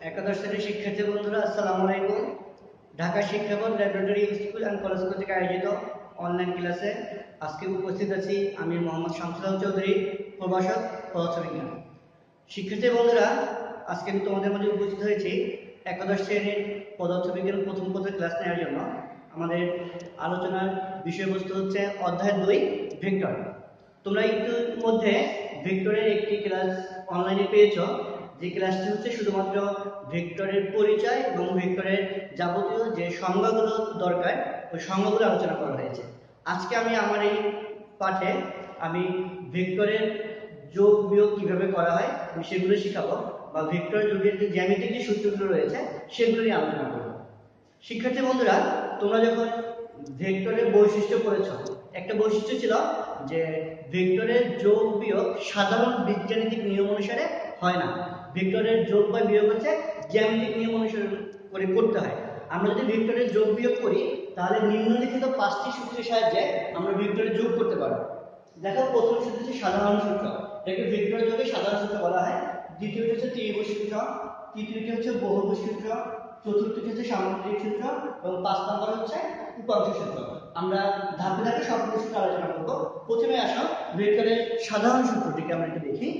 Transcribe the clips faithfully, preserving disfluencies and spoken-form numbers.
একাদশ শ্রেণীর শিক্ষার্থী বন্ধুরা আসসালামু আলাইকুম। ঢাকা শিক্ষা board laboratory school and college কর্তৃক আয়োজিত অনলাইন ক্লাসে আজকে উপস্থিত আছি আমি মোহাম্মদ শামসুল হক চৌধুরী, প্রভাষক পদার্থবিজ্ঞান। শিক্ষার্থী বন্ধুরা, আজকে আমি তোমাদের মধ্যে উপস্থিত হয়েছি একাদশ শ্রেণীর পদার্থবিজ্ঞান প্রথম পত্রের ক্লাস নেওয়ার জন্য। আমাদের আলোচনার বিষয়বস্তু হচ্ছে অধ্যায় দুই ভেক্টর। তোমরা ইতিমধ্যে ভেক্টরের একটি ক্লাস অনলাইনে পেয়েছো, যে ক্লাসটি হচ্ছে শুধুমাত্র ভেক্টরের পরিচয় এবং ভেক্টরের যাবতীয় যে সংজ্ঞাগুলো দরকার ওই সংজ্ঞাগুলো আলোচনা করা হয়েছে। আজকে আমি আমার এই পাঠে আমি ভেক্টরের যোগ বিয়োগ কিভাবে করা হয় আমি সেগুলো শেখাবো, বা ভেক্টর যোগের যে জ্যামিতিক যে সূত্রগুলো রয়েছে সেগুলো নিয়ে আলোচনা করব। শিক্ষার্থী বন্ধুরা, তোমরা যখন ভেক্টরের বৈশিষ্ট্য পড়েছো, একটা বৈশিষ্ট্য ছিল যে ভেক্টরের যোগ বিয়োগ সাধারণ বীজগাণিতিক নিয়ম অনুসারে হয় না। ভেক্টরের যোগ বা বিয়োগ হচ্ছে জ্যামিতিক নিয়ম অনুসারে করে করতে হয়। আমরা যদি ভেক্টরের যোগ বিয়োগ করি তাহলে নিম্নলিখিত পাঁচটি সূত্রের সাহায্যে আমরা ভেক্টরের যোগ করতে পারবো। দেখো, প্রথম সূত্র হচ্ছে সাধারণ সূত্র, এটাকে ভেক্টরের যোগের সাধারণ সূত্র বলা হয়। দ্বিতীয়টি হচ্ছে ত্রিভুজ সূত্র, তৃতীয়টি হচ্ছে বহুভুজ সূত্র, চতুর্থটি হচ্ছে সামুদ্রিক সূত্র এবং পাঁচ নম্বর হচ্ছে উপাংশ সূত্র। আমরা ধাপে ধাপে সবগুলো সূত্র আলোচনা করব। প্রথমে আসো ভেক্টরের সাধারণ সূত্রটিকে আমরা একটু দেখি।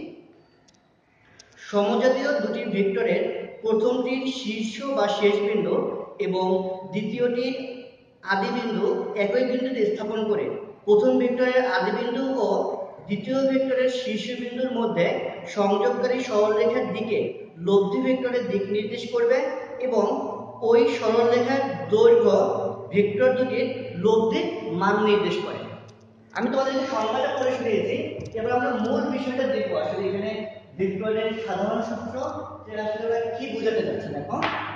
সমজাতীয় দুটি ভেক্টরের প্রথমটির শীর্ষ বা শেষ বিন্দু এবং দ্বিতীয়টির আদি বিন্দু একই বিন্দুতে স্থাপন করে প্রথম ভেক্টরের আদি বিন্দু ও দ্বিতীয় ভেক্টরের শীর্ষ বিন্দুর মধ্যে সংযোগকারী সরলরেখার দিকে লব্ধি ভেক্টরের দিক নির্দেশ করবে এবং ওই সরলরেখার দৈর্ঘ্য ভেক্টর দুটির লব্ধির মান নির্দেশ করে। আমি তোমাদেরকে সংজ্ঞাটা পড়ে শুনিয়েছি, এবার আমরা মূল বিষয়টা দেখবো। আসলে এখানে ভেক্টরের সাধারণ সূত্র যেটা আসলে কি বোঝাতে যাচ্ছে, দেখো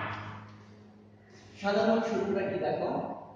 সাধারণ সূত্রটা কি। দেখো,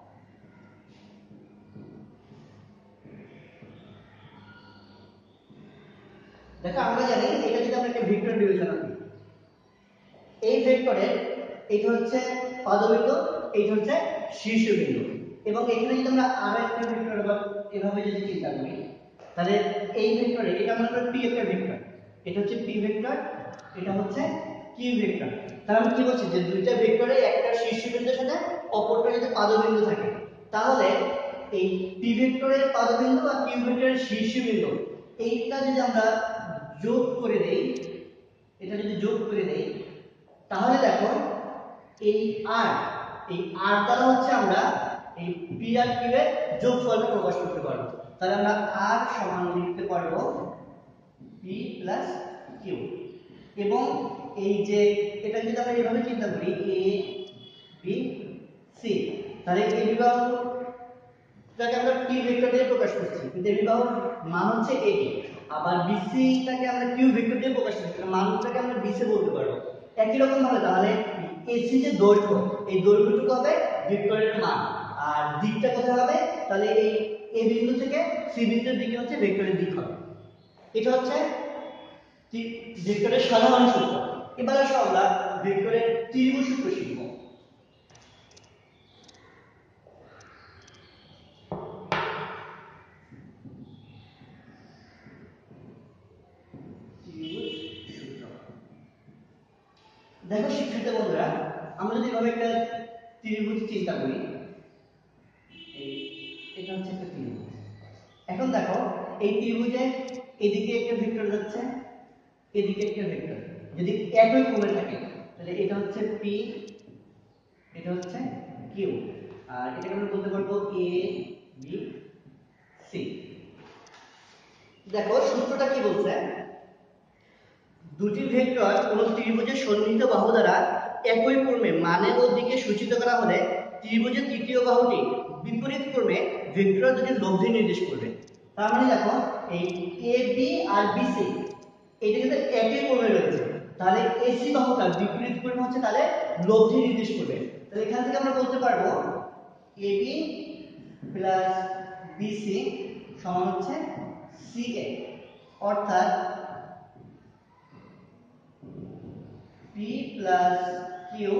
দেখো আমরা জানি এটা যদি আমরা একটা ভেক্টর বিবেচনা করি, এই ভেক্টরের এইটা হচ্ছে পাদবিন্দু, এইটা হচ্ছে শীর্ষবিন্দু, এবং এখানে যদি আমরা আরো একটা ভেক্টর এভাবে যদি চিন্তা করি তাহলে এই ভেক্টরে এটা আমরা পি একটা ভেক্টর, এটা হচ্ছে পি ভেক্টর, এটা হচ্ছে কিউ ভেক্টর। তাহলে আমি কি বলছি যে দুইটা ভেক্টরে একটা শীর্ষবিন্দুর সাথে অপরটা যদি পাদবিন্দু থাকে তাহলে এই পি ভেক্টরের পাদবিন্দু বা কিউ ভেক্টরের শীর্ষবিন্দু এইটা যদি আমরা যোগ করে দেই, এটা যদি যোগ করে দেই তাহলে দেখো এই আর এই আর দ্বারা হচ্ছে আমরা এই পি আর কিউ এর যোগফলটা প্রকাশ করতে পারবো। তাহলে আমরা আর সমান লিখতে পারবো পি প্লাস কিউ, এবং এই যে এটা যদি আমরা এইভাবে চিন্তা করি এ বি সি, তাহলে এই বিবাহটাকে আমরা পি ভেক্টর দিয়ে প্রকাশ করছি, কিন্তু এই বিবাহর মান হচ্ছে এ, আবার বিসি টাকে আমরা কিউ ভেক্টর দিয়ে প্রকাশ করছি, মানটাকে আমরা বিসি বলতে পারবো। একই রকম ভাবে তাহলে এসি যে দৈর্ঘ্য, এই দৈর্ঘ্যটুকু হবে ভেক্টরের মান, আর দিকটা কোথায় হবে, তাহলে এই এ বিন্দু থেকে সি বিন্দুর দিকে হচ্ছে ভেক্টরের দিক হবে। এটা হচ্ছে ভেক্টরের সাধারণ সূত্র। এবার আসো আমরা ভেক্টরের ত্রিভুজ সূত্র শিখব। দেখো শিক্ষার্থী বন্ধুরা, আমরা যদি এভাবে একটা ত্রিভুজ চিন্তা করি, এটা হচ্ছে একটা ত্রিভুজ। এখন দেখো এই ত্রিভুজে এদিকে একটা ভেক্টর যাচ্ছে, এদিকে একটা ভেক্টর যদি একই কোণে থাকে তাহলে এটা হচ্ছে পি, এটা হচ্ছে কিউ, আর এটাকে আমরা বলতে পারবো এ বি সি। দেখো সূত্রটা কি বলছে, দুটি ভেক্টর কোন ত্রিভুজের সন্নিহিত বাহু দ্বারা একই ক্রমে মানে ও দিকে সূচিত করা হলে ত্রিভুজের তৃতীয় বাহুটি বিপরীত ক্রমে ভেক্টর দুটির লব্ধি নির্দেশ করবে। তার মানে দেখো এই এ বি আর বি সি এটা কিন্তু একই ক্রমে রয়েছে, তাহলে এসি বাহুটা বিপরীত ক্রমে হচ্ছে তাহলে লব্ধি নির্দেশ করবে। তাহলে এখান থেকে আমরা বলতে পারবো A B plus B C সমান হচ্ছে সি এ, অর্থাৎ পি প্লাস কিউ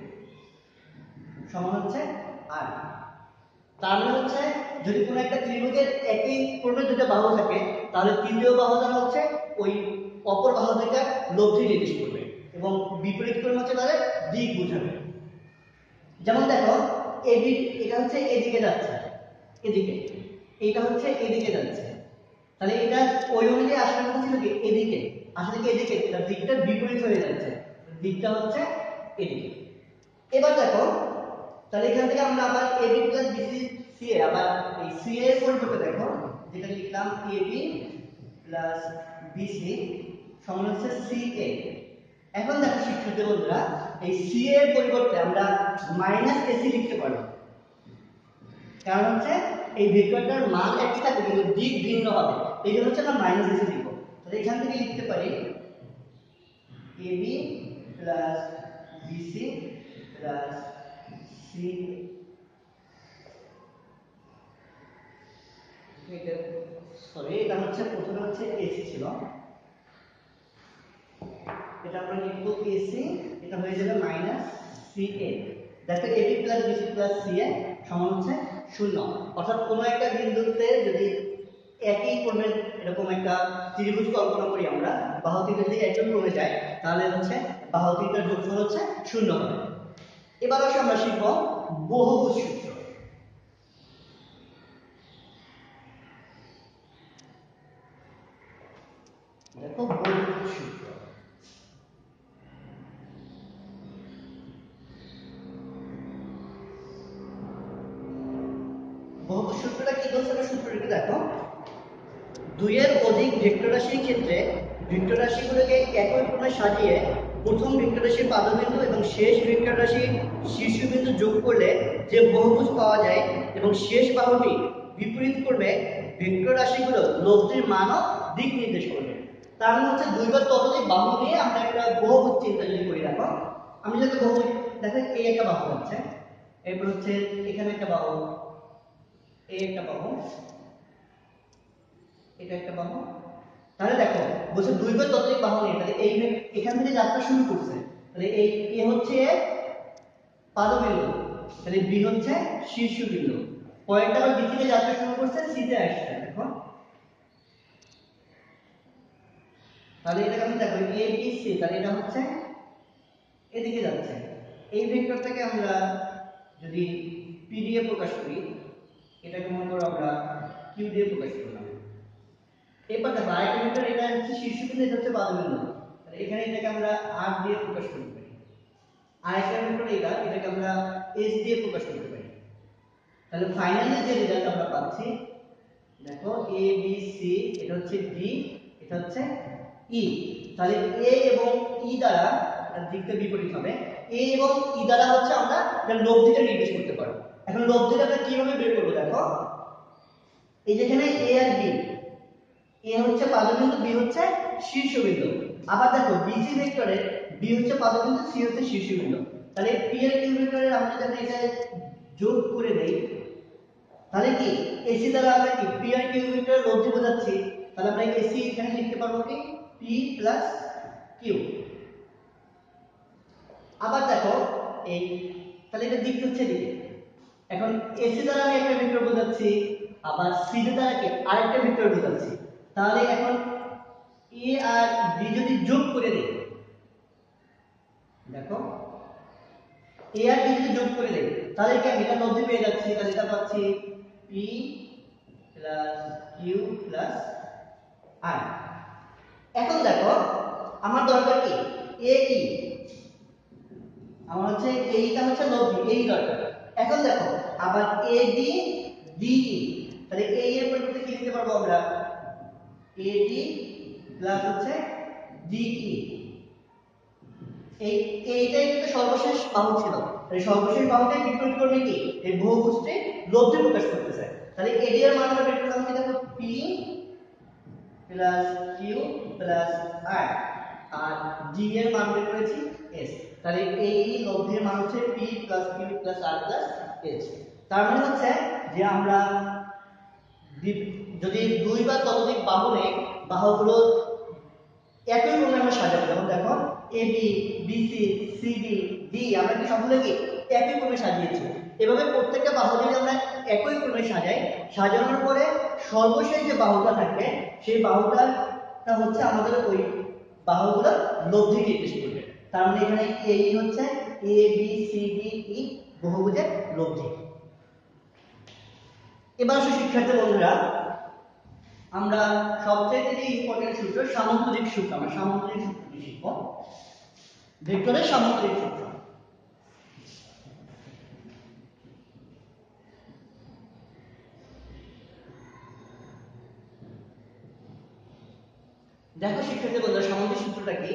সমান হচ্ছে আর। তার মানে হচ্ছে যদি কোনো একটা ত্রিভুজের একই ক্রমে দুটো বাহু থাকে তাহলে তৃতীয় বাহু দ্বারা হচ্ছে ওই অপর বাহু থেকে লব্ধি নির্দেশ করবে। এবং বিপরীত ক্রম হচ্ছে তাদের দিক বোঝাবে। যেমন দেখো এবি, এটা হচ্ছে এদিকে যাচ্ছে, এদিকে, এটা হচ্ছে এদিকে যাচ্ছে, তাহলে এটা ওই অনুযায়ী আসার কথা ছিল কি এদিকে, আসলে কি এদিকে, এটা দিকটা বিপরীত হয়ে যাচ্ছে, দিকটা হচ্ছে এদিকে। এবার দেখো তাহলে এখান থেকে আমরা আবার A B plus B C C A, আবার এই সি এর পরিবর্তে দেখো যেটা লিখলাম এবি প্লাস বিসি সমান হচ্ছে সি এ। এখন দেখো শিক্ষার্থী বন্ধুরা, এই সি এর পরিবর্তে আমরা মাইনাস এসি লিখতে পারবো, কারণ হচ্ছে এই ভেক্টরটার মান একই থাকবে কিন্তু দিক ভিন্ন হবে, এই জন্য হচ্ছে আমরা মাইনাস এসি লিখবো। তাহলে এখান থেকে লিখতে পারি A B plus B C plus C, sorry এটা হচ্ছে প্রথমে হচ্ছে এসি ছিল, এটা আমরা লিখবো এসি, এটা হয়ে যাবে মাইনাস সি এ। দেখো A B plus B C plus C A সমান হচ্ছে শূন্য, অর্থাৎ কোনো একটা বিন্দুতে যদি একই ক্রমের এরকম একটা ত্রিভুজ কল্পনা করি আমরা, বাহু তিনটা যদি একই ক্রমে যায় তাহলে হচ্ছে বাহু তিনটার যোগফল হচ্ছে শূন্য হবে। এবার আসলে আমরা শিখব বহুভুজ সূত্র। দেখো বহুভুজ সূত্র, বহুভুজ সূত্রটা কি বলছে না, সূত্রটি দেখো দুইয়ের অধিক ভেক্টর রাশির ক্ষেত্রে ভেক্টর রাশিগুলোকে একই ক্রমে সাজিয়ে প্রথম ভেক্টর রাশির পাদবিন্দু এবং শেষ ভেক্টর রাশির শীর্ষবিন্দু যোগ করলে যে বহুভুজ পাওয়া যায় এবং শেষ বাহুটি বিপরীত করবে ভেক্টর রাশিগুলো লব্ধির মান ও দিক নির্দেশ করবে। তার মানে হচ্ছে দুই বা ততোধিক বাহু নিয়ে আমরা একটা বহুভুজ চিন্তা যদি করি, দেখো আমি যদি বহুভুজ, দেখো এই একটা বাহু আছে, এরপর হচ্ছে এখানে একটা বাহু, এই একটা বাহু, এটা একটা বাহু, তাহলে দেখো বলছে দুই বা ততোধিক বাহু নিয়ে, তাহলে এই এখান থেকে যাত্রা শুরু করছে, তাহলে এই এ হচ্ছে পাদবিন্দু, তাহলে বি হচ্ছে শীর্ষবিন্দু, পয়েন্টটা আবার বি থেকে যাত্রা শুরু করছে সি তে আসছে, দেখো তাহলে এটা আমি দেখো এ বি সি, তাহলে এটা হচ্ছে এদিকে যাচ্ছে। এই ভেক্টরটাকে আমরা যদি পি দিয়ে প্রকাশ করি, এটাকে মনে করো আমরা কিউ দিয়ে প্রকাশ করলাম। এরপর দেখো আরেকটা ভেক্টর, এটা হচ্ছে শীর্ষবিন্দু, এটা হচ্ছে পাদবিন্দু, তাহলে এখানে এটাকে আমরা আর দিয়ে প্রকাশ করতে পারি। আরেকটা ভেক্টর এটা, এটাকে আমরা এস দিয়ে প্রকাশ করতে পারি। তাহলে ফাইনালি যে রেজাল্ট আমরা পাচ্ছি দেখো এ বি সি, এটা হচ্ছে ডি, এটা হচ্ছে ই, তাহলে এ এবং ই দ্বারা দিকটা বিপরীত হবে, এ এবং ই দ্বারা হচ্ছে আমরা এর লব্ধিটা নির্দেশ করতে পারবো। এখন লব্ধিটা আমরা কিভাবে বের করব, দেখো এই যেখানে এ আর বি, এ হচ্ছে পাদবিন্দু, বি হচ্ছে শীর্ষবিন্দু, আবার দেখো বিসি ভেক্টরে বি হচ্ছে পাদবিন্দু, সি হচ্ছে শীর্ষবিন্দু, তাহলে পি আর কিউ ভেক্টরে আমরা যদি এটা যোগ করে দেই তাহলে কি এসি দ্বারা আমরা কি পি আর কিউ ভেক্টরের লব্ধি বোঝাচ্ছি, তাহলে আমরা এসি এখানে লিখতে পারবো কি পি প্লাস কিউ। আবার দেখো এই, তাহলে এটা দিক হচ্ছে দিকে, এখন এসি দ্বারা আমি একটা ভেক্টর বোঝাচ্ছি, আবার সি দ্বারা কি আরেকটা ভেক্টর বোঝাচ্ছি, তাহলে এখন এ আর বি যদি যোগ করে দেই, দেখো এ আর বি যদি যোগ করে দেই তাহলে কি আমি এটা লব্ধি পেয়ে যাচ্ছি, তাহলে এটা পাচ্ছি P plus Q plus R. এখন দেখো আমার দরকার কি এ ই, আমার হচ্ছে এইটা হচ্ছে লব্ধি, এই দরকার। এখন দেখো আবার এ ডি ডি ই, তাহলে এই এর পরিবর্তে কি লিখতে পারবো আমরা এ ডি প্লাস হচ্ছে ডি ই, এই এইটাই কিন্তু সর্বশেষ বাহু ছিল, তাহলে সর্বশেষ বাহুটাই বিপরীত করবে কি এই বহুভুজটি লব্ধি প্রকাশ করতেছে, তাহলে এডি এর মান আমরা বের করলাম কি দেখো P plus Q plus R, আর ডি এর মান বের করেছি এস, তাহলে এই লব্ধির মান হচ্ছে P plus Q plus R plus S. তার মানে হচ্ছে যে আমরা যদি দুই বা ততোধিক বাহু নেই, বাহুগুলো একই ক্রমে আমরা সাজাবো, যেমন দেখো A B B C C D D আমরা কি সবগুলো কি একই ক্রমে সাজিয়েছি। এভাবে প্রত্যেকটা বাহু যদি আমরা একই ক্রমে সাজাই, সাজানোর পরে সর্বশেষ যে বাহুটা থাকবে সেই বাহুটা হচ্ছে আমাদের ওই বাহুগুলোর লব্ধি নির্দেশ করবে। তার মানে এখানে এ হচ্ছে A B C D E বহুভুজের লব্ধি। এবার আসলে শিক্ষার্থী বন্ধুরা আমরা সবচেয়ে যে ইম্পর্টেন্ট সূত্র সামন্তরিক সূত্র, আমরা সামন্তরিক সূত্রটি শিখব। ভেক্টরের সামন্তরিক সূত্র। দেখো শিক্ষার্থী বন্ধুরা সামন্তরিক সূত্রটা কি?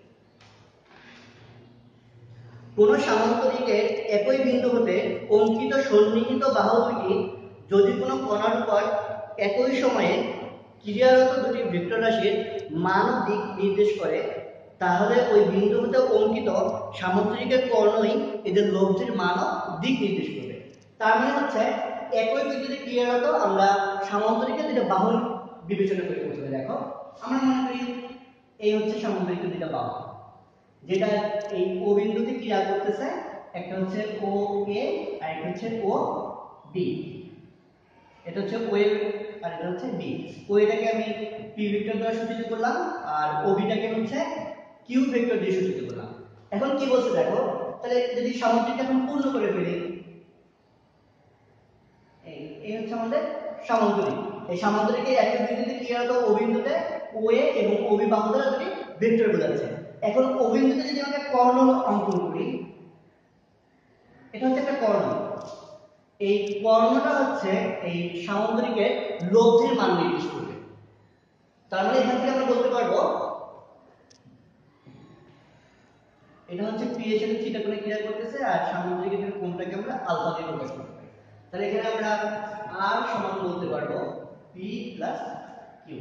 কোন সামান্তরিকের একই বিন্দু হতে অঙ্কিত সন্নিহিত বাহু দুটি যদি কোনো কণার উপর একই সময়ে ক্রিয়ারত দুটি ভেক্টর রাশির মান ও দিক নির্দেশ করে, তাহলে ওই বিন্দু হতে অঙ্কিত সামান্তরিকের কর্ণই এদের লব্ধির মান ও দিক নির্দেশ করবে। তার মানে হচ্ছে একই বিন্দুতে ক্রিয়ারত আমরা সামান্তরিকের দুটো বাহু বিবেচনা করে প্রথমে দেখো, আমরা মনে করি এই হচ্ছে সামান্তরিকের দুটো বাহু, যেটা এই ও বিন্দুতে ক্রিয়া করতেছে। একটা হচ্ছে ও এ আর একটা হচ্ছে ও বি। এটা হচ্ছে ও এ আর এটা হচ্ছে বি। ও এটাকে আমি পি ভেক্টর দ্বারা সূচিত করলাম আর ও বিটাকে হচ্ছে কিউ ভেক্টর দিয়ে সূচিত করলাম। এখন কি বলছে দেখো, তাহলে যদি সামান্তরিক এখন পূর্ণ করে ফেলি, এই এই হচ্ছে আমাদের সামান্তরিক। এই সামান্তরিকে একই বিন্দুতে ক্রিয়ারত ও বিন্দুতে ও এ এবং ও বি বাহু দ্বারা দুটি ভেক্টর বোঝাচ্ছে। এখন ও বিন্দুতে যদি আমরা কর্ণ অঙ্কন করি, এটা হচ্ছে একটা কর্ণ। এই কর্ণটা হচ্ছে এই সামান্তরিকের লব্ধির মান নির্দেশ করবে। তার মানে এখান থেকে আমরা বলতে পারবো এটা হচ্ছে পি এর সাথে থিটা কোণে ক্রিয়া করতেছে আর সামান্তরিকের এখানে কোণটাকে আমরা আলফা দিয়ে প্রকাশ করতে পারি। তাহলে এখানে আমরা আর সমান বলতে পারবো পি প্লাস কিউ।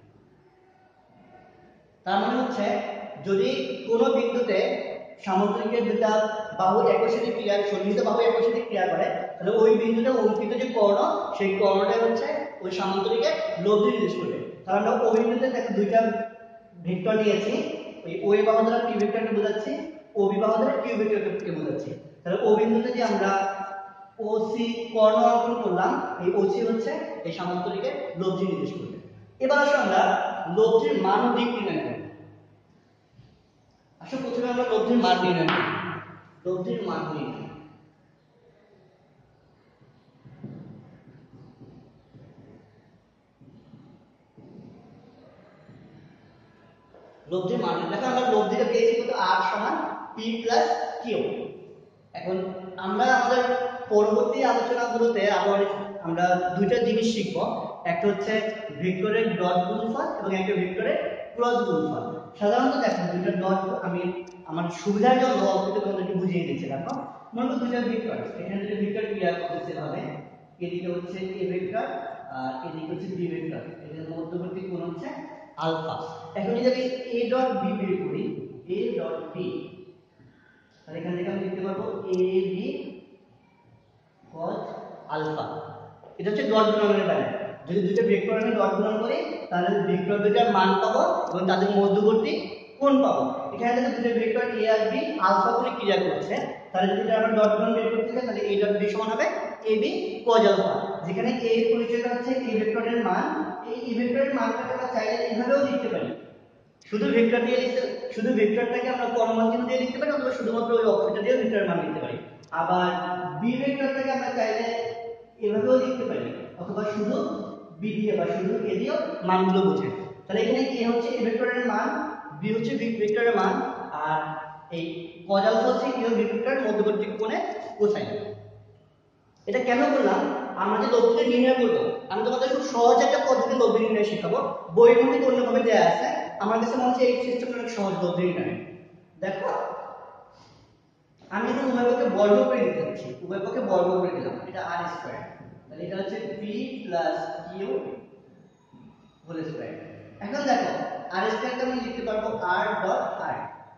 তার মানে হচ্ছে যদি কোনো বিন্দুতে সামান্তরিকের দুটা বাহু একই সাথে ক্রিয়া সন্নিহিত বাহু একই সাথে ক্রিয়া করে, তাহলে ওই বিন্দুতে অঙ্কিত যে কর্ণ সেই কর্ণটা হচ্ছে ওই সামান্তরিকের লব্ধি নির্দেশ করবে। তাহলে আমরা ওই বিন্দুতে দেখো দুইটা ভেক্টর নিয়েছি, ওই ও এ বাহু দ্বারা পি ভেক্টরকে বোঝাচ্ছি, ও বি বাহু দ্বারা কিউ ভেক্টরকে বোঝাচ্ছি। তাহলে ও বিন্দুতে যে আমরা ও সি কর্ণ অঙ্কন করলাম, এই ও সি হচ্ছে এই সামান্তরিকের লব্ধি নির্দেশ করবে। এবার আসলে আমরা লব্ধির মান ও দিক নির্ণয় করব। আসলে প্রথমে আমরা লব্ধির মান নির্ণয় করি। লব্ধির মান নির্ণয় লব্ধির মান দেখো, আমরা লব্ধিটা পেয়েছি কত, আর সমান পি প্লাস কিউ। এখন আমরা আমাদের পরবর্তী আলোচনাগুলোতে আবার আমরা দুইটা জিনিস শিখব, একটা হচ্ছে ভেক্টরের ডট গুণফল এবং একটা ভেক্টরের ক্রস গুণফল। সাধারণত দেখো দুইটা ডট আমি আমার সুবিধার জন্য অল্প তোমাদেরকে বুঝিয়ে দিচ্ছি। দেখো মনে করো দুইটা ভেক্টর, এখানে দুটো ভেক্টর ক্রিয়া করতেছে ভাবে, এদিকে হচ্ছে এ ভেক্টর আর এদিকে হচ্ছে বি ভেক্টর, এদের মধ্যবর্তী কোণ হচ্ছে আলফা। এখন যদি আমি a ডট b বের করি, a ডট b, তাহলে এখান থেকে আমি লিখতে পারবো a b cos আলফা। এটা হচ্ছে ডট গুণনের বেলা, যদি দুটো ভেক্টর আমি ডট গুণন করি তাহলে ভেক্টর দুটার মান পাবো এবং তাদের মধ্যবর্তী কোণ পাবো। এখানে যদি দুটো ভেক্টর a আর b আলফা কোণে ক্রিয়া করছে, তাহলে যদি আমরা ডট গুণন বের করতে চাই তাহলে a ডট b সমান হবে ab cos আলফা, যেখানে a এর পরিচয়টা হচ্ছে a ভেক্টরের মান। এই a ভেক্টরের মানটাকে আমরা চাইলে এইভাবেও লিখতে পারি, শুধু ভেক্টর দিয়ে লিখতে, শুধু ভেক্টরটাকে আমরা কর্ণ চিহ্ন দিয়ে লিখতে পারি অথবা শুধুমাত্র ওই অক্ষরটা দিয়ে ভেক্টরের মান লিখতে পারি। আবার b ভেক্টরটাকে আমরা চাইলে এভাবেও লিখতে পারি অথবা শুধু b দিয়ে বা শুধু a দিয়েও মানগুলো বুঝে। তাহলে এখানে a হচ্ছে a ভেক্টরের মান, b হচ্ছে b ভেক্টরের মান, আর এই cos আলফা হচ্ছে a ও b ভেক্টরের মধ্যবর্তী কোণে কোসাইন। এটা কেন বললাম, আমরা যে লব্ধিটা নির্ণয় করব, আমি তোমাদের খুব সহজ একটা পদ্ধতি লব্ধি নির্ণয় শেখাবো, বইয়ের মধ্যে অন্যভাবে দেয়া আছে। আমার কাছে মনে হচ্ছে এই সিস্টেমটা অনেক সহজ লব্ধি নির্ণয়। দেখো আমি এখন উভয় পক্ষে বর্গ করে দিতে যাচ্ছি, উভয় পক্ষে বর্গ করে দিলাম, এটা আর স্কয়ার, তাহলে এটা হচ্ছে P plus Q whole square. এখন দেখো আর স্কয়ারকে আমি লিখতে পারবো আর ডট আর,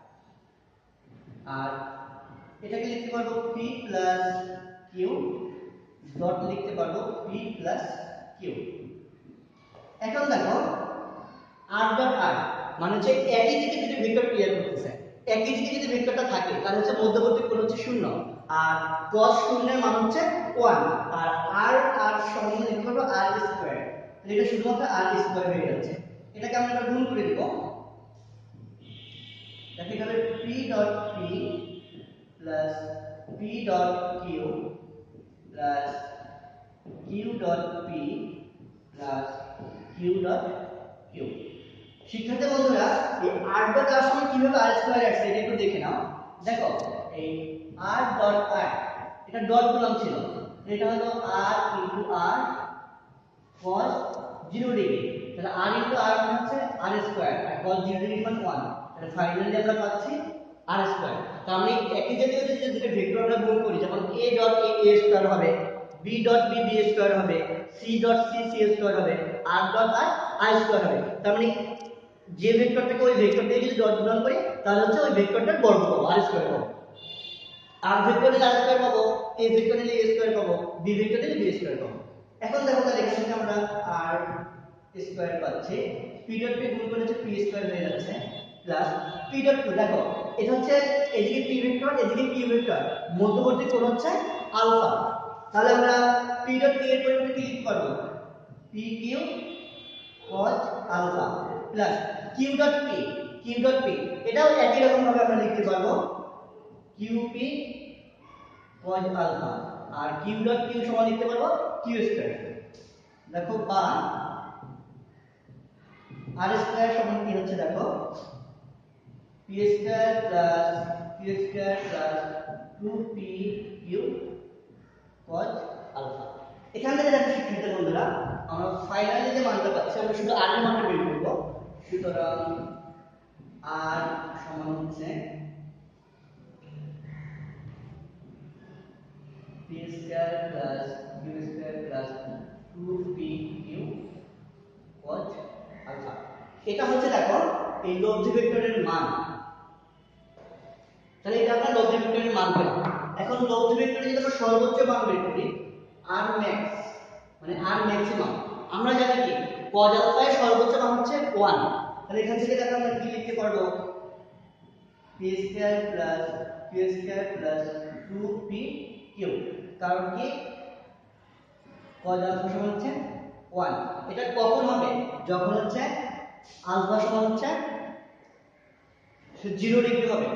আর এটাকে লিখতে পারবো পি প্লাস কিউ ডট লিখতে পারবো পি প্লাস কিউ। এখন দেখো আর ডট আর মানে হচ্ছে একই দিকে যদি ভেক্টর ক্রিয়া করতেছে, একই দিকে যদি ভেক্টরটা থাকে তাহলে হচ্ছে মধ্যবর্তী কোণ হচ্ছে শূন্য, আর cos শূন্যের মান হচ্ছে ওয়ান, আর আর আর সমান লিখতে পারবো আর স্কয়ার, তাহলে এটা শুধুমাত্র আর স্কয়ার হয়ে যাচ্ছে। এটাকে আমরা এবার গুণ করে দিব, দেখো এখানে p dot p plus p dot q plus q dot p plus q dot q। শিক্ষার্থী বন্ধুরা এই r ডট r সমান কিভাবে r স্কয়ার আসছে এটা একটু দেখে নাও। দেখো এই r ডট r এটা ডট গুণন ছিল, এটা হলো r into r cos zero degree, তাহলে r ইনটু r মানে হচ্ছে r স্কয়ার আর cos জিরো ডিগ্রি মানে ওয়ান, তাহলে ফাইনালি আমরা পাচ্ছি r স্কয়ার। তার মানে একই জাতীয় যদি দুটো ভেক্টর আমরা গুণ করি, যেমন a dot a a square হবে, b dot b b square হবে, c dot c c square হবে, r dot r r square হবে। তার মানে যে ভেক্টরটাকে ওই ভেক্টর দিয়ে যদি ডট গুণন করি তাহলে হচ্ছে ওই ভেক্টরটার বর্গ পাবো, r স্কয়ার পাবো। r ভেক্টর নিলে r স্কয়ার পাবো, a ভেক্টর নিলে a স্কয়ার পাবো, b ভেক্টর নিলে b স্কয়ার পাবো। এখন দেখো তাহলে এখানে আমরা r স্কয়ার পাচ্ছি, p ডট p গুণ করলে হচ্ছে p স্কয়ার হয়ে যাচ্ছে প্লাস p ডট q। দেখো এটা হচ্ছে এদিকে p ভেক্টর এদিকে q ভেক্টর, মধ্যবর্তী কোণ হচ্ছে আলফা, তাহলে আমরা p ডট q এর পরিবর্তে কি লিখতে পারবো, pq cos alpha plus q dot p q dot p এটাও একই রকম ভাবে আমরা লিখতে পারবো qp cos আলফা আর q ডট q সমান লিখতে পারবো q স্কয়ার। দেখো বা r স্কয়ার সমান কি হচ্ছে, দেখো p square plus q square plus two P Q cos alpha. এখান থেকে দেখো শিক্ষার্থী বন্ধুরা আমরা ফাইনালি যে মানটা পাচ্ছি আমরা শুধু r এর মানটা বের করব। সুতরাং r সমান হচ্ছে p square plus q square plus two P Q cos alpha. এটা হচ্ছে দেখো এই লব্ধি ভেক্টরের মান, তাহলে এটা আমরা লব্ধি ভেক্টরের মান পেলাম। এখন লব্ধি ভেক্টরে যদি আমরা সর্বোচ্চ মান বের করি r max মানে r ম্যাক্সিমাম, আমরা জানি কি cos আলফা এর সর্বোচ্চ মান হচ্ছে ওয়ান, তাহলে এখান থেকে দেখো আমরা কি লিখতে পারবো p square plus q square plus two P Q, কারণ কি cos আলফা সমান হচ্ছে ওয়ান। এটা কখন হবে, যখন হচ্ছে আলফা সমান হচ্ছে জিরো ডিগ্রি হবে।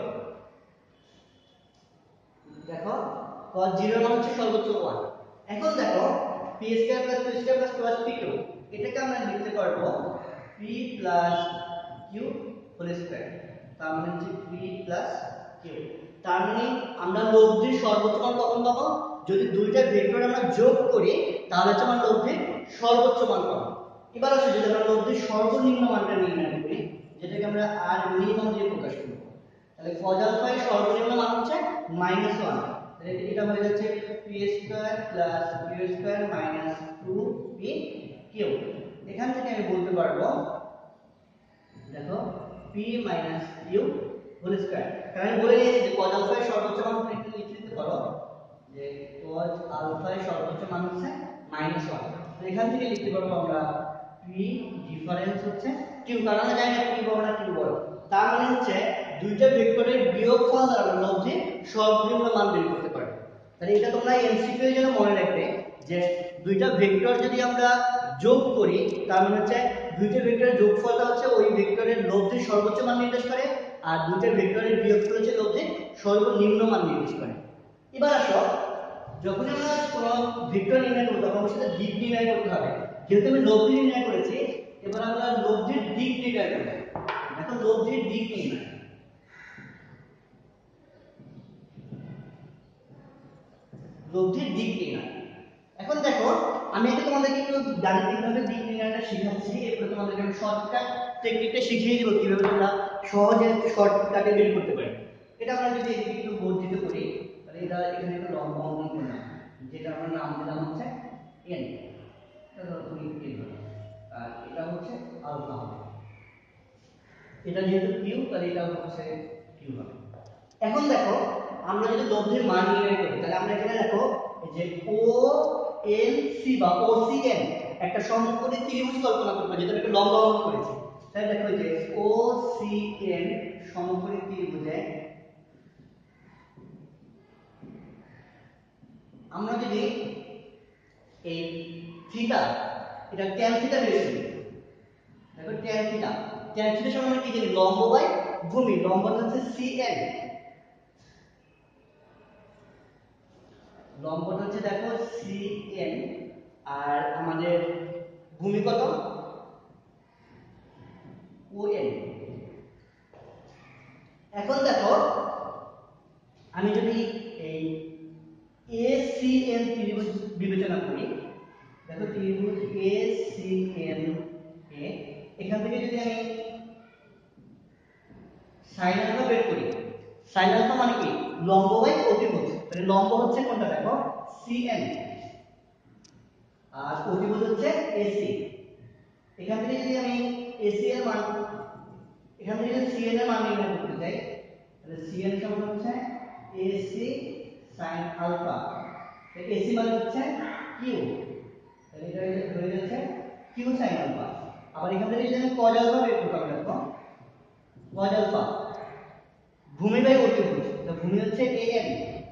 দেখো cos জিরো মান হচ্ছে সর্বোচ্চ ওয়ান। এখন দেখো p square plus q square plus plus p Q, এটাকে আমরা লিখতে পারবো p plus q whole square, তার মানে হচ্ছে p প্লাস q। তার মানে আমরা লব্ধির সর্বোচ্চ মান কখন পাবো, যদি দুইটা ভেক্টর আমরা যোগ করি তাহলে হচ্ছে আমরা লব্ধির সর্বোচ্চ মান পাবো। এবার আসলে যদি আমরা লব্ধির সর্বনিম্ন মানটা নির্ণয় করি, যেটাকে আমরা r মিনিমাম দিয়ে প্রকাশ করব, তাহলে cos আলফা এর সর্বনিম্ন মান হচ্ছে মাইনাস ওয়ান, তাহলে এটা হয়ে যাচ্ছে p square plus q square minus two P Q. এখান থেকে আমি বলতে পারবো দেখো p minus q whole square, কারণ আমি বলে নিয়েছি যে cos আলফা এর সর্বোচ্চ মান তুমি একটু লিখে দিতে পারো যে cos আলফা এর সর্বোচ্চ মান হচ্ছে মাইনাস ওয়ান, এখান থেকে লিখতে পারবো আমরা p ডিফারেন্স হচ্ছে q, কারণ আমরা জানি না p বড় না q বড়, তার মানে হচ্ছে দুইটা ভেক্টরের বিয়োগফল দ্বারা আমরা লব্ধির সর্বনিম্ন মান বের করতে পারি। তাহলে এটা তোমরা এমসিকিউ এর জন্য মনে রাখবে যে দুইটা ভেক্টর যদি আমরা যোগ করি তার মানে হচ্ছে দুইটা ভেক্টরের যোগফলটা হচ্ছে ওই ভেক্টরের লব্ধির সর্বোচ্চ মান নির্দেশ করে আর দুইটা ভেক্টরের বিয়োগফল হচ্ছে লব্ধির সর্বনিম্ন মান নির্দেশ করে। এবার আসো যখন আমরা কোনো ভেক্টর নির্ণয় করব তখন আমাদের সাথে দিক নির্ণয় করতে হবে, যেহেতু আমি লব্ধি নির্ণয় করেছি এবার আমরা লব্ধির দিক নির্ণয় করব। এখন লব্ধির দিক নির্ণয়, লব্ধির দিক নির্ণয়। এখন দেখো আমি এটা তোমাদেরকে একটু গাণিতিকভাবে দিক নির্ণয়টা শিখাচ্ছি, এরপরে তোমাদেরকে আমি শর্টকাট টেকনিকটা শিখিয়ে দেব কিভাবে তোমরা সহজে শর্টকাটে বের করতে পারো। এটা আমরা যদি এদিকে একটু বর্ধিত করি তাহলে এটা এখানে একটা লম্ব অঙ্কন করলাম, যেটা আমরা নাম দিলাম হচ্ছে n, এটা ধরো তুমি n ধরো, আর এটা হচ্ছে আলফা হবে, এটা যেহেতু q তাহলে এটা হচ্ছে q হবে। এখন দেখো আমরা যদি লব্ধির মান নির্ণয় করি তাহলে আমরা এখানে দেখো যে ও এল সি বা ও সি এন একটা সমকোণী ত্রিভুজ কল্পনা করব, যেটা একটা লম্ব অঙ্কন করেছি। তাহলে দেখো যে ও সি এন সমকোণী ত্রিভুজে আমরা যদি এই থিটা এটা ট্যান থিটা বের করি, দেখো ট্যান থিটা ট্যান থিটা সমান আমরা কি জানি লম্ব বাই ভূমি লম্বটা হচ্ছে সিএন, লম্বটা হচ্ছে দেখো সিএন, আর আমাদের ভূমি কত ওএন। এখন দেখো আমি যদি এই এসিএন ত্রিভুজ বিবেচনা করি, দেখো ত্রিভুজ এসিএন এ এখান থেকে যদি আমি সাইন আলফা বের করি, সাইন আলফা মানে কি লম্ব বাই অতিভুজ, তাহলে লম্ব হচ্ছে কোনটা দেখো সিএন আর অতিভুজ হচ্ছে এসি। এখান থেকে যদি আমি এসি এর মান, এখান থেকে যদি সিএন এর মান নির্ণয় করতে চাই, তাহলে সিএন সমান হচ্ছে এসি sin আলফা, এসি মানে হচ্ছে কিউ, তাহলে এটা হয়ে যাচ্ছে কিউ sin আলফা। আবার এখান থেকে যদি আমি cos আলফা বের করতে পারি, দেখো cos আলফা ভূমি বাই অতিভুজ, তো ভূমি হচ্ছে এএন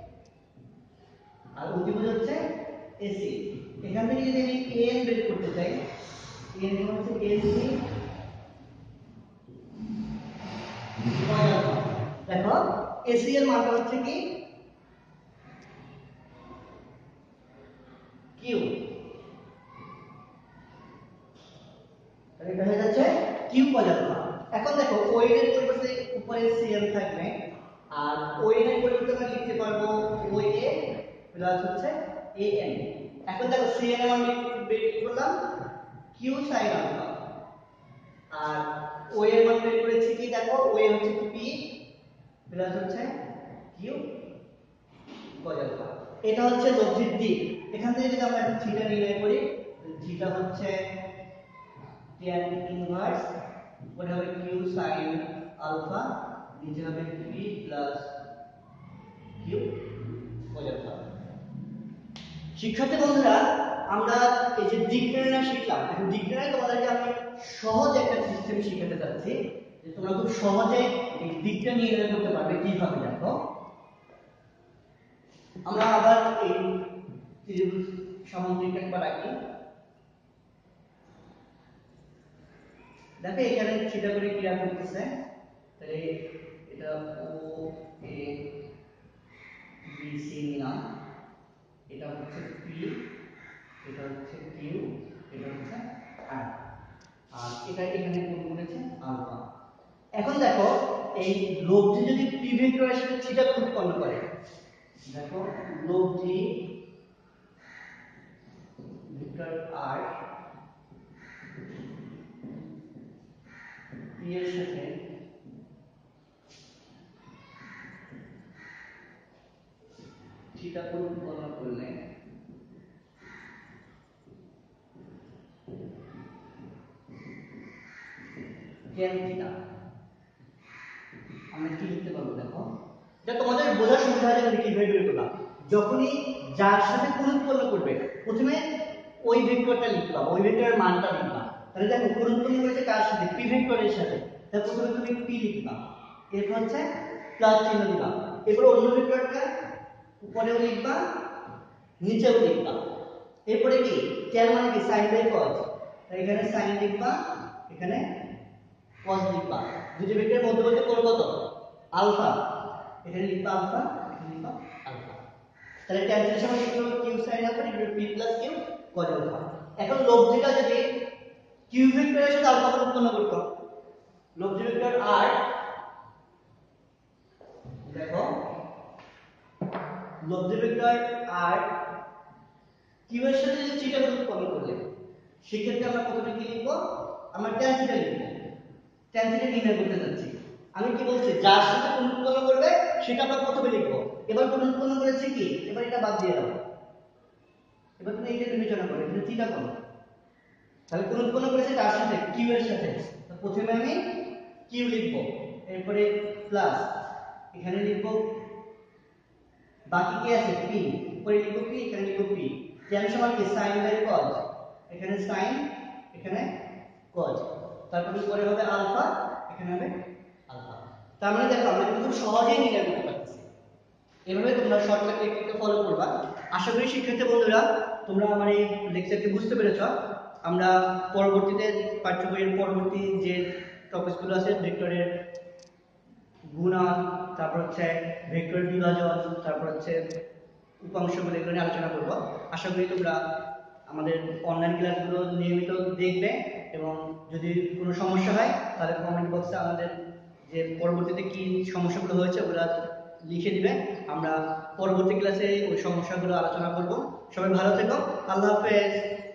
আর অতিভুজ হচ্ছে এসি। এখান থেকে যদি আমি এএন বের করতে চাই, এএন সমান হচ্ছে এসি cos আলফা। দেখো এসি এর মানটা হচ্ছে কি কিউ, তাহলে এটা হয়ে যাচ্ছে কিউ cos আলফা। এখন দেখো ওএন এর পরিবর্তে উপরে সিএন থাকবে আর ওএন এর পরিবর্তে আমরা লিখতে পারবো ওএ প্লাস হচ্ছে এএন। এখন দেখো সিএন এর মান বের করলাম কিউ sin আলফা আর ও এর মান বের করেছি কি দেখো ও এ হচ্ছে পি প্লাস হচ্ছে কিউ cos আলফা। এটা হচ্ছে লব্ধির দিক। এখান থেকে যদি আমরা একটা থিটা নির্ণয় করি, থিটা হচ্ছে tan ইনভার্স, উপরে হবে কিউ sin আলফা, নিচে হবে P plus Q cos alpha. শিক্ষার্থী বন্ধুরা, আমরা এই যে দিক নির্ণয় শিখলাম, এখন দিক নির্ণয় তোমাদেরকে আমি সহজ একটা সিস্টেম শিখাতে যাচ্ছি যে তোমরা খুব সহজে এই দিকটা নির্ণয় করতে পারবে কিভাবে। দেখো আমরা আবার এই ত্রিভুজ সামগ্রিক একবার রাখি, দেখো এখানে থিটা করে ক্রিয়া করতেছে, তাহলে এটা ও এ বি সি নিলাম, এটা হচ্ছে পি, এটা হচ্ছে কিউ, এটা হচ্ছে আর আর এটা এখানে কোণ করেছে আলফা। এখন দেখো এই লব্ধি যদি পি ভেক্টরের সাথে থিটা কোণ উৎপন্ন করে, দেখো লব্ধি ভেক্টর আর পি এর সাথে থিটা কোণ উৎপন্ন করলে tan থিটা আমরা কি লিখতে পারবো? দেখো এটা তোমাদের বোঝার সুবিধা হয় যে কিভাবে বের করলাম। যখনই যার সাথে কোণ উৎপন্ন করবে প্রথমে ওই ভেক্টরটা লিখবা, ওই ভেক্টরের মানটা লিখবা। তাহলে দেখো কোণ উৎপন্ন করেছে কার সাথে? পি ভেক্টরের সাথে, তাহলে প্রথমে তুমি পি লিখবা, এরপর হচ্ছে প্লাস চিহ্ন দিবা, এরপর অন্য ভেক্টরটা উপরেও লিখবা নিচেও লিখবা। এরপরে কি tan মানে কি sin বাই cos, তাই এখানে sin লিখবা, এখানে cos লিখবা। দুটো ভেক্টরের মধ্যবর্তী কোণ কত? আলফা, এখানে লিখবা আলফা, এখানে লিখবা আলফা। তাহলে tan থিটা সমান কি হবে? q sin alpha divided p plus q cos alpha. এখন লব্ধিটা যদি q ভেক্টরের সাথে আলফা কোণ উৎপন্ন করত, লব্ধি ভেক্টর r, দেখো লব্ধি ভেক্টর r q এর সাথে যদি থিটা কোণ উৎপন্ন করলে সেক্ষেত্রে আমরা প্রথমে কি লিখব? আমরা tan থিটা লিখব। tan থিটা নির্ণয় করতে যাচ্ছি। আমি কি বলছি? যার সাথে কোণ উৎপন্ন করবে সেটা আমরা প্রথমে লিখব। এবার কোণ উৎপন্ন করেছে কি? এবার এটা বাদ দিয়ে দাও। এবার তুমি এটা বিবেচনা করো, এটা থিটা কোণ। তাহলে কোণ উৎপন্ন করেছে কার সাথে? q এর সাথে। তো প্রথমে আমি q লিখব, এরপরে প্লাস এখানে লিখব, বাকি কি আছে? p, উপরে লিখব p, এখানে লিখব p। tan সমান কি? sin বাই cos, এখানে sin, এখানে cos। তারপর উপরে হবে আলফা, এখানে হবে আলফা। তার মানে দেখো আমরা কিন্তু সহজেই নির্ণয় করতে পারতেছি। এভাবে তোমরা শর্টকাট টেকনিকটা ফলো করবা। আশা করি শিক্ষার্থী বন্ধুরা তোমরা আমার এই লেকচারটি বুঝতে পেরেছো। আমরা পরবর্তীতে পাঠ্য বইয়ের পরবর্তী যে টপিকগুলো আছে ভেক্টরের গুণন, তারপর হচ্ছে ভেক্টর বিভাজন, তারপর হচ্ছে উপাংশগুলো, এগুলো নিয়ে আলোচনা করব। আশা করি তোমরা আমাদের অনলাইন ক্লাসগুলো নিয়মিত দেখবে এবং যদি কোনো সমস্যা হয় তাহলে কমেন্ট বক্সে আমাদের যে পরবর্তীতে কি সমস্যাগুলো হয়েছে ওগুলো লিখে দিবে, আমরা পরবর্তী ক্লাসে ওই সমস্যাগুলো আলোচনা করব। সবাই ভালো থেকো, আল্লাহ হাফেজ।